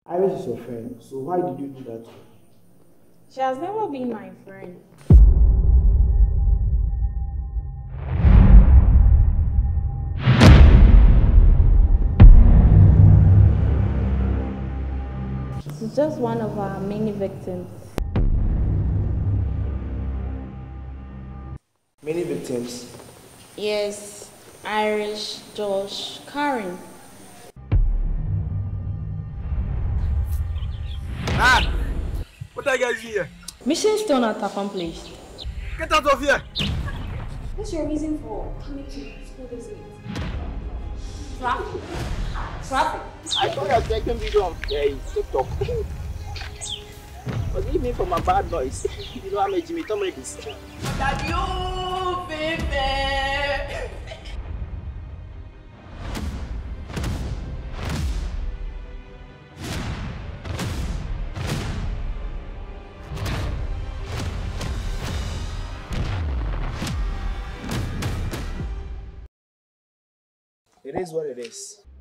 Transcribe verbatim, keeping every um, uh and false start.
Iris is your friend, so why did you do that to her? She has never been my friend. She's just one of our many victims. Many victims? Yes, Irish, Josh, Karen. Ah! What are you guys here? Mission still not accomplished. Get out of here! What's your reason for coming to school this week? Traffic. Traffic. I saw your second video on uh, TikTok. Forgive me for my bad voice. You know I'm a Jimmy Tom Redis. Daddy, oh, baby! It is what it is.